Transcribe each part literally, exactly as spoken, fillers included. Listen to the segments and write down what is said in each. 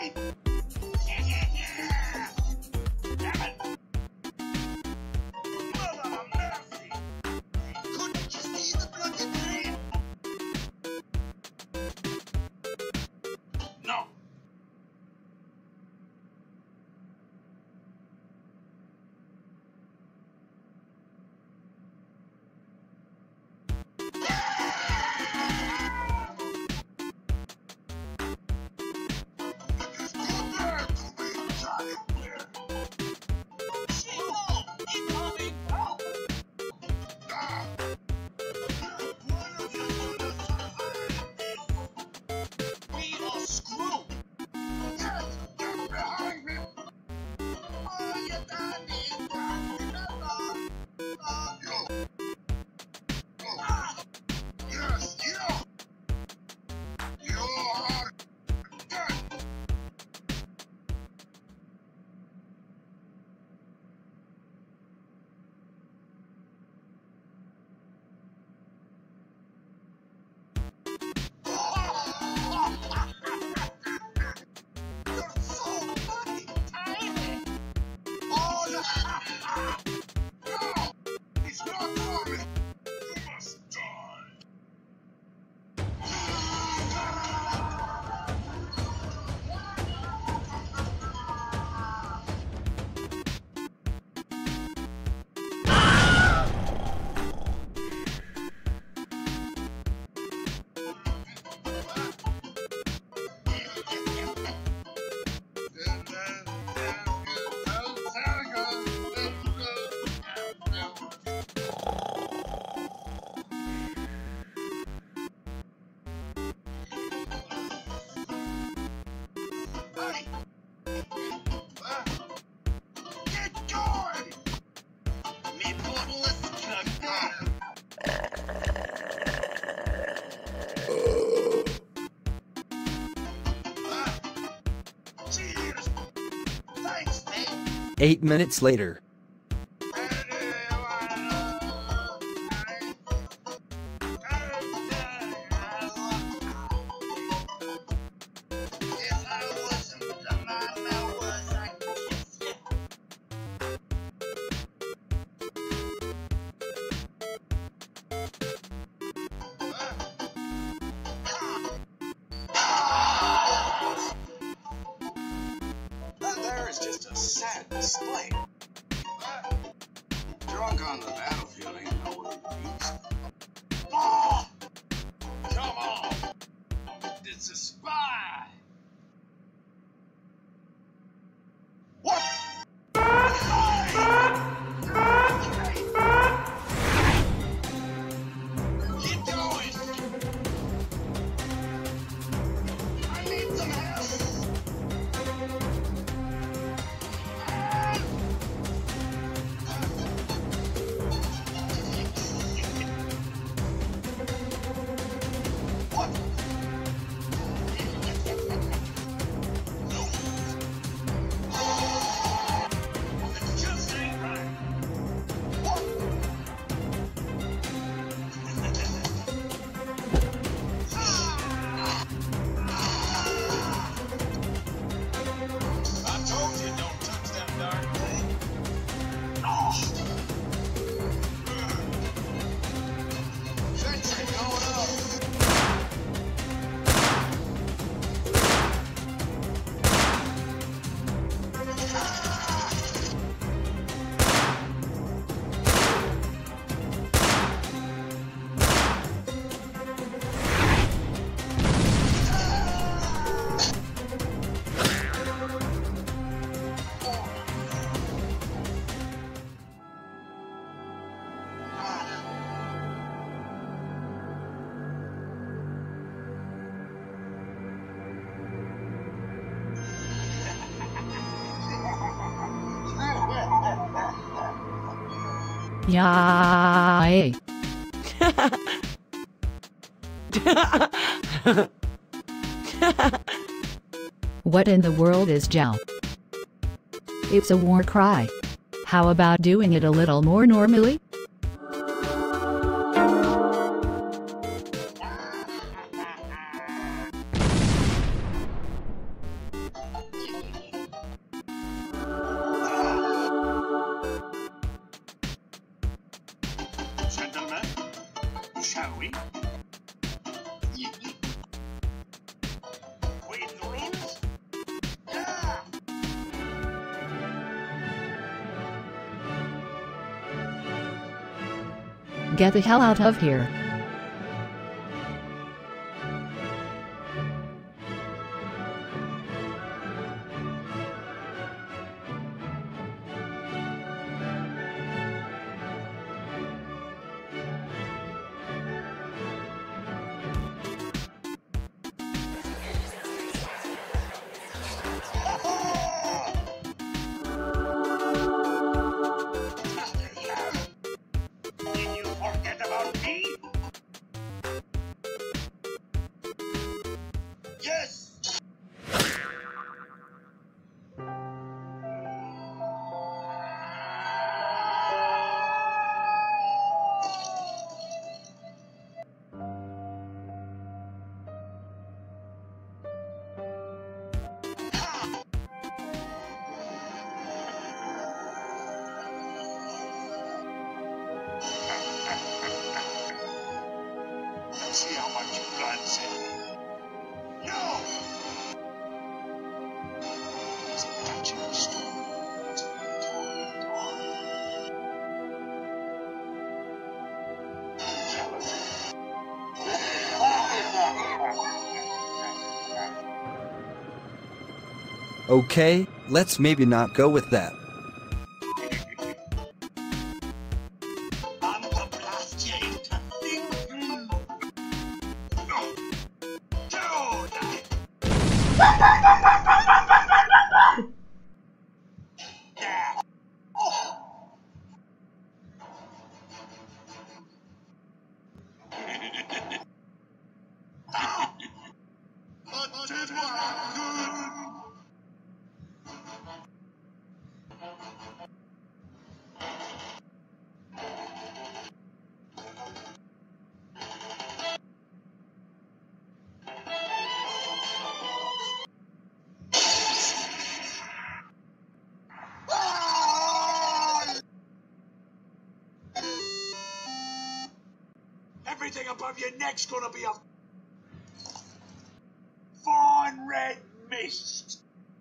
Eight minutes later. Just a sad display. Drunk on the battlefield ain't no way to use. Oh! Come on! It's a spy! What? Keep going! I need some help! Yeah. What in the world is Jow? It's a war cry. How about doing it a little more normally? shall we? Wait the rules? Yeah! Get the hell out of here. Did you forget about me? Yes! Let's see how much blood's in it. No! It's a touching story. It's a story, dog. Tell it. Okay, let's maybe not go with that. I'm the blast you into things. Yeah. Oh. But it was good. Everything above your neck's gonna be a fawn red mist.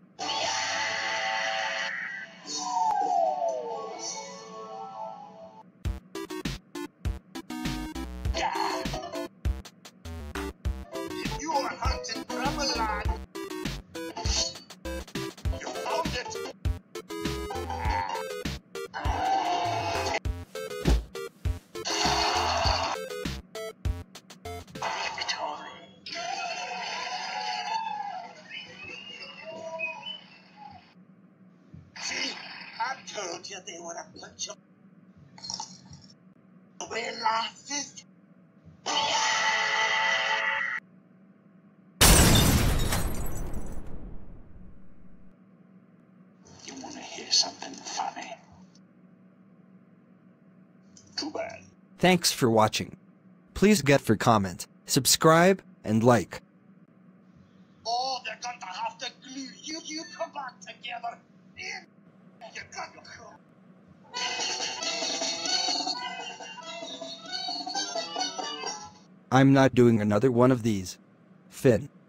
Yeah. If you are hunting trouble, lad, you found it. See, I told you they would have put you away last. You want to hear something funny? Too bad. Thanks for watching. Please get for comment, subscribe, and like. Oh, they're going to have to glue you, you come back together. In. You got your cool. I'm not doing another one of these. Finn.